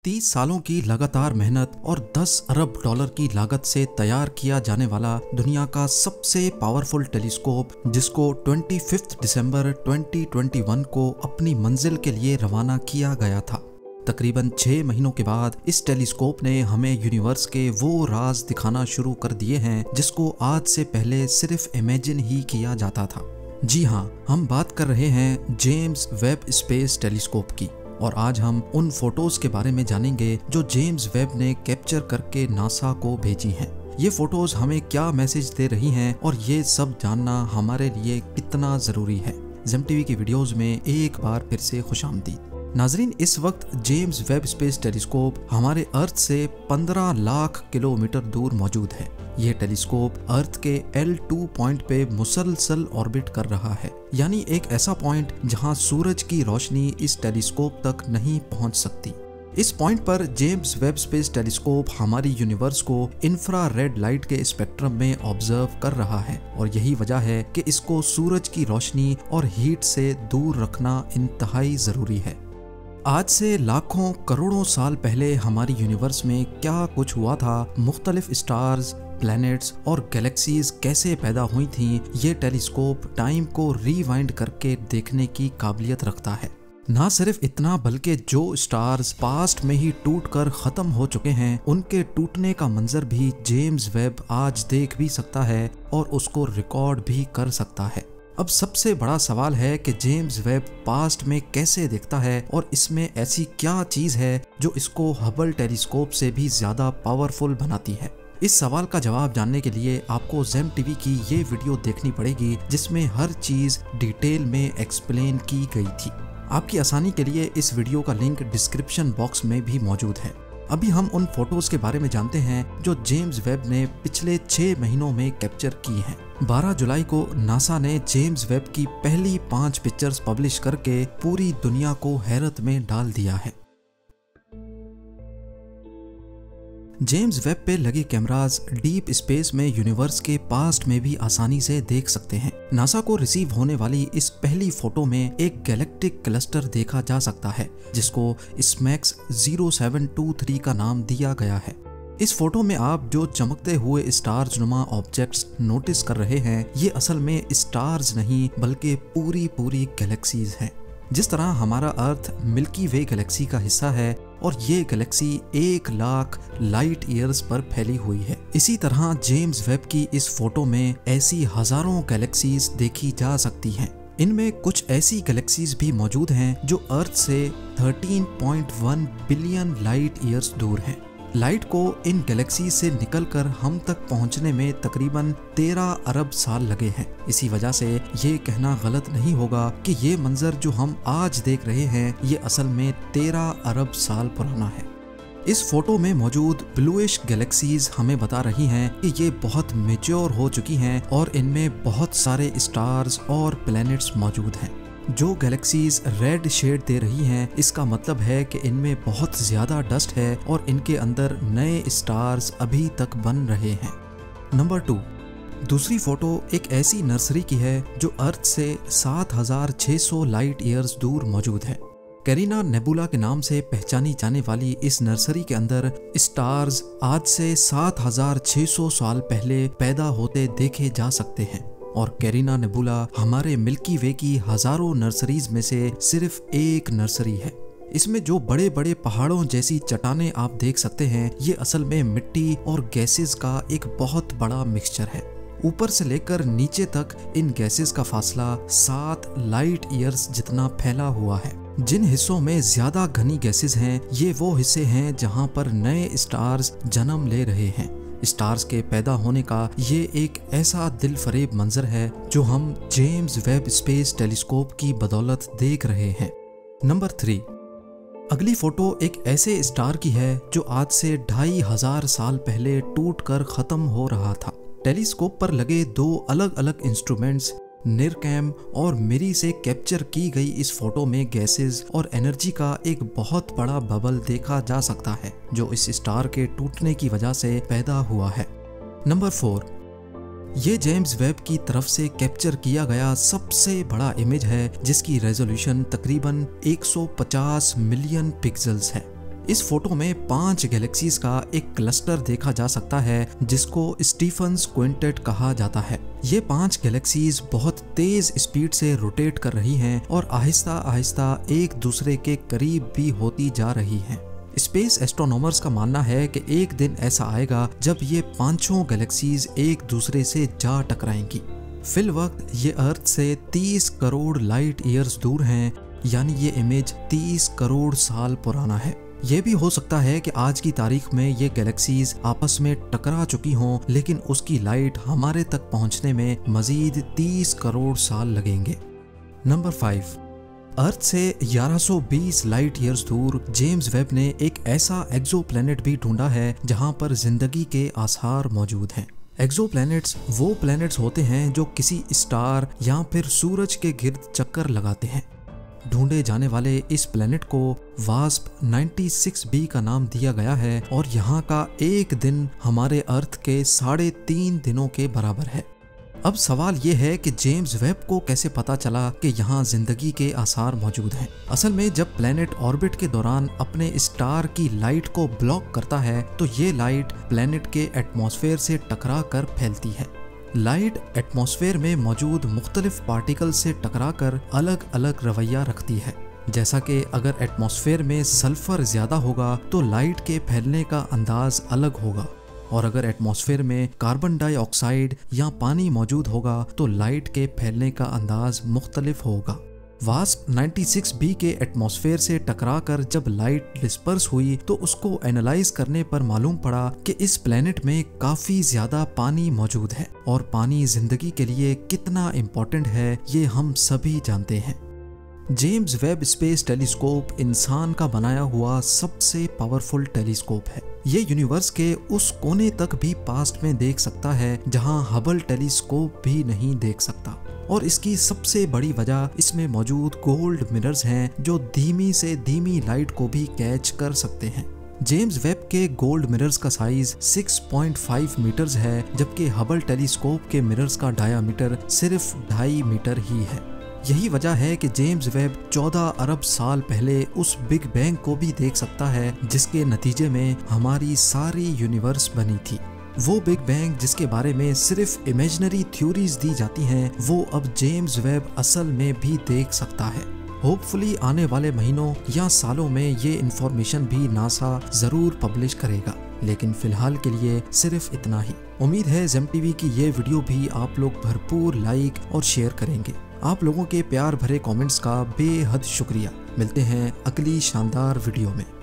30 सालों की लगातार मेहनत और 10 अरब डॉलर की लागत से तैयार किया जाने वाला दुनिया का सबसे पावरफुल टेलीस्कोप, जिसको 25 दिसंबर 2021 को अपनी मंजिल के लिए रवाना किया गया था। तकरीबन 6 महीनों के बाद इस टेलीस्कोप ने हमें यूनिवर्स के वो राज दिखाना शुरू कर दिए हैं जिसको आज से पहले सिर्फ इमेजिन ही किया जाता था। जी हाँ, हम बात कर रहे हैं जेम्स वेब स्पेस टेलीस्कोप की, और आज हम उन फोटोज के बारे में जानेंगे जो जेम्स वेब ने कैप्चर करके नासा को भेजी हैं। ये फोटोज हमें क्या मैसेज दे रही हैं और ये सब जानना हमारे लिए कितना जरूरी है। जेम टीवी की वीडियोस में एक बार फिर से खुशामदीद। नाजरीन, इस वक्त जेम्स वेब स्पेस टेलीस्कोप हमारे अर्थ से 15 लाख किलोमीटर दूर मौजूद है। यह टेलीस्कोप अर्थ के L2 पॉइंट पे मुसलसल ऑर्बिट कर रहा है, यानी एक ऐसा पॉइंट जहां सूरज की रोशनी इस टेलीस्कोप तक नहीं पहुंच सकती। इस पॉइंट पर जेम्स वेब स्पेस टेलीस्कोप हमारी यूनिवर्स को इंफ्रारेड लाइट के स्पेक्ट्रम में ऑब्जर्व कर रहा है, और यही वजह है कि इसको सूरज की रोशनी और हीट से दूर रखना इंतहाई जरूरी है। आज से लाखों करोड़ों साल पहले हमारी यूनिवर्स में क्या कुछ हुआ था, मुख्तलिफ स्टार्स, प्लैनेट्स और गैलेक्सीज कैसे पैदा हुई थीं, ये टेलीस्कोप टाइम को रीवाइंड करके देखने की काबिलियत रखता है। ना सिर्फ इतना, बल्कि जो स्टार्स पास्ट में ही टूटकर खत्म हो चुके हैं, उनके टूटने का मंजर भी जेम्स वेब आज देख भी सकता है और उसको रिकॉर्ड भी कर सकता है। अब सबसे बड़ा सवाल है कि जेम्स वेब पास्ट में कैसे देखता है और इसमें ऐसी क्या चीज है जो इसको हबल टेलीस्कोप से भी ज्यादा पावरफुल बनाती है। इस सवाल का जवाब जानने के लिए आपको जेम टीवी की ये वीडियो देखनी पड़ेगी, जिसमें हर चीज डिटेल में एक्सप्लेन की गई थी। आपकी आसानी के लिए इस वीडियो का लिंक डिस्क्रिप्शन बॉक्स में भी मौजूद है। अभी हम उन फोटोज के बारे में जानते हैं जो जेम्स वेब ने पिछले 6 महीनों में कैप्चर की हैं। 12 जुलाई को नासा ने जेम्स वेब की पहली 5 पिक्चर्स पब्लिश करके पूरी दुनिया को हैरत में डाल दिया है। जेम्स वेब पे लगे कैमरास डीप स्पेस में यूनिवर्स के पास्ट में भी आसानी से देख सकते हैं। नासा को रिसीव होने वाली इस पहली फोटो में एक गैलेक्टिक क्लस्टर देखा जा सकता है, जिसको स्मैक्स 0723 का नाम दिया गया है। इस फोटो में आप जो चमकते हुए स्टार्स नुमा ऑब्जेक्ट्स नोटिस कर रहे हैं, ये असल में स्टार्स नहीं बल्कि पूरी गैलेक्सीज हैं। जिस तरह हमारा अर्थ मिल्की वे गैलेक्सी का हिस्सा है और ये गैलेक्सी 1 लाख लाइट ईयर्स पर फैली हुई है, इसी तरह जेम्स वेब की इस फोटो में ऐसी हजारों गैलेक्सीज देखी जा सकती हैं। इनमें कुछ ऐसी गैलेक्सीज भी मौजूद हैं जो अर्थ से 13.1 बिलियन लाइट ईयर्स दूर हैं। लाइट को इन गैलेक्सी से निकलकर हम तक पहुंचने में तकरीबन 13 अरब साल लगे हैं। इसी वजह से ये कहना गलत नहीं होगा कि ये मंजर जो हम आज देख रहे हैं, ये असल में 13 अरब साल पुराना है। इस फोटो में मौजूद ब्लूइश गैलेक्सीज हमें बता रही हैं कि ये बहुत मैच्योर हो चुकी हैं और इनमें बहुत सारे स्टार्स और प्लैनेट्स मौजूद हैं। जो गैलेक्सीज रेड शेड दे रही हैं, इसका मतलब है कि इनमें बहुत ज्यादा डस्ट है और इनके अंदर नए स्टार्स अभी तक बन रहे हैं। नंबर 2, दूसरी फोटो एक ऐसी नर्सरी की है जो अर्थ से 7600 लाइट ईयर्स दूर मौजूद है। कैरिना नेबुला के नाम से पहचानी जाने वाली इस नर्सरी के अंदर स्टार्स आज से 7600 साल पहले पैदा होते देखे जा सकते हैं, और कैरिना नेबुला हमारे मिल्की वे की हजारों नर्सरीज में से सिर्फ एक नर्सरी है। इसमें जो बड़े बड़े पहाड़ों जैसी चट्टानें आप देख सकते हैं, ये असल में मिट्टी और गैसेस का एक बहुत बड़ा मिक्सचर है। ऊपर से लेकर नीचे तक इन गैसेस का फासला 7 लाइट ईयर्स जितना फैला हुआ है। जिन हिस्सों में ज्यादा घनी गैसेस हैं, ये वो हिस्से हैं जहां पर नए स्टार्स जन्म ले रहे हैं। स्टार्स के पैदा होने का ये एक ऐसा दिल फरेब मंजर है जो हम जेम्स वेब स्पेस टेलीस्कोप की बदौलत देख रहे हैं। नंबर 3, अगली फोटो एक ऐसे स्टार की है जो आज से 2500 साल पहले टूटकर खत्म हो रहा था। टेलीस्कोप पर लगे 2 अलग अलग इंस्ट्रूमेंट्स निरकैम और मिरी से कैप्चर की गई इस फोटो में गैसेस और एनर्जी का एक बहुत बड़ा बबल देखा जा सकता है जो इस स्टार के टूटने की वजह से पैदा हुआ है। नंबर 4, ये जेम्स वेब की तरफ से कैप्चर किया गया सबसे बड़ा इमेज है जिसकी रेजोल्यूशन तकरीबन 150 मिलियन पिक्सेल्स है। इस फोटो में 5 गैलेक्सीज का एक क्लस्टर देखा जा सकता है जिसको स्टीफन्स क्विंटेट कहा जाता है। ये 5 गैलेक्सीज बहुत तेज स्पीड से रोटेट कर रही हैं और आहिस्ता आहिस्ता एक दूसरे के करीब भी होती जा रही हैं। स्पेस एस्ट्रोनॉमर्स का मानना है कि एक दिन ऐसा आएगा जब ये पांचों गैलेक्सीज एक दूसरे से जा टकराएंगी। फिल वक्त ये अर्थ से 30 करोड़ लाइट ईयर्स दूर हैं, यानी ये इमेज 30 करोड़ साल पुराना है। ये भी हो सकता है कि आज की तारीख में ये गैलेक्सीज आपस में टकरा चुकी हों, लेकिन उसकी लाइट हमारे तक पहुंचने में मजीद 30 करोड़ साल लगेंगे। नंबर 5, अर्थ से 1120 लाइट ईयर्स दूर जेम्स वेब ने एक ऐसा एक्सोप्लैनेट भी ढूंढा है जहां पर जिंदगी के आसार मौजूद हैं। एक्सोप्लैनेट्स वो प्लैनेट्स होते हैं जो किसी स्टार या फिर सूरज के गिर्द चक्कर लगाते हैं। ढूंढे जाने वाले इस प्लैनेट को वास्प 96b का नाम दिया गया है और यहाँ का एक दिन हमारे अर्थ के 3.5 दिनों के बराबर है। अब सवाल ये है कि जेम्स वेब को कैसे पता चला कि यहाँ जिंदगी के आसार मौजूद हैं। असल में जब प्लैनेट ऑर्बिट के दौरान अपने स्टार की लाइट को ब्लॉक करता है तो ये लाइट प्लैनेट के एटमॉस्फेयर से टकरा कर फैलती है। लाइट एटमॉस्फेयर में मौजूद मुख्तलिफ पार्टिकल से टकराकर अलग अलग रवैया रखती है। जैसा कि अगर एटमॉस्फेयर में सल्फर ज्यादा होगा तो लाइट के फैलने का अंदाज अलग होगा, और अगर एटमॉस्फेयर में कार्बन डाइऑक्साइड या पानी मौजूद होगा तो लाइट के फैलने का अंदाज मुख्तलिफ होगा। वास्प 96b के एटमॉस्फेयर से टकराकर जब लाइट डिस्पर्स हुई तो उसको एनालाइज करने पर मालूम पड़ा कि इस प्लेनेट में काफी ज्यादा पानी मौजूद है, और पानी जिंदगी के लिए कितना इम्पोर्टेंट है ये हम सभी जानते हैं। जेम्स वेब स्पेस टेलीस्कोप इंसान का बनाया हुआ सबसे पावरफुल टेलीस्कोप है। ये यूनिवर्स के उस कोने तक भी पास्ट में देख सकता है जहां हबल टेलीस्कोप भी नहीं देख सकता, और इसकी सबसे बड़ी वजह इसमें मौजूद गोल्ड मिरर्स हैं जो धीमी से धीमी लाइट को भी कैच कर सकते हैं। जेम्स वेब के गोल्ड मिरर्स का साइज 6.5 मीटर्स है, जबकि हबल टेलीस्कोप के मिरर्स का डायामीटर सिर्फ 2.5 मीटर ही है। यही वजह है कि जेम्स वेब 14 अरब साल पहले उस बिग बैंग को भी देख सकता है जिसके नतीजे में हमारी सारी यूनिवर्स बनी थी। वो बिग बैंग जिसके बारे में सिर्फ इमेजिनरी थ्योरीज दी जाती हैं, वो अब जेम्स वेब असल में भी देख सकता है। होपफुली आने वाले महीनों या सालों में ये इंफॉर्मेशन भी नासा जरूर पब्लिश करेगा, लेकिन फिलहाल के लिए सिर्फ इतना ही। उम्मीद है जेम टीवी की ये वीडियो भी आप लोग भरपूर लाइक और शेयर करेंगे। आप लोगों के प्यार भरे कमेंट्स का बेहद शुक्रिया। मिलते हैं अगली शानदार वीडियो में।